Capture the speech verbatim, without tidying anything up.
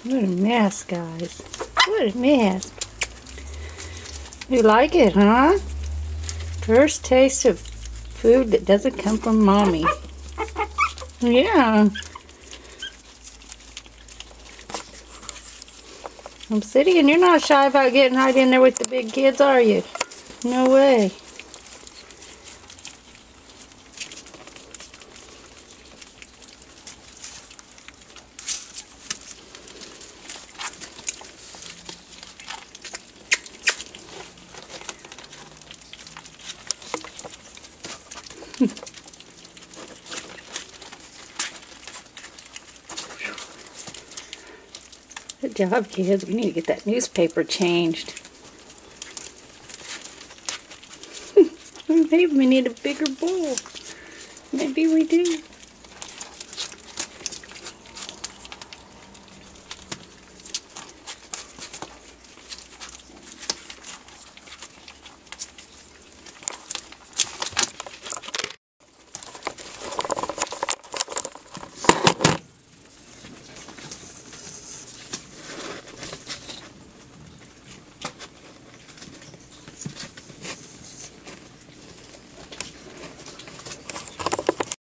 What a mess, guys. What a mess. You like it, huh? First taste of food that doesn't come from Mommy. Yeah. Obsidian, you're not shy about getting right in there with the big kids, are you? No way. Good job, kids. We need to get that newspaper changed. Maybe we need a bigger bowl. Maybe we do.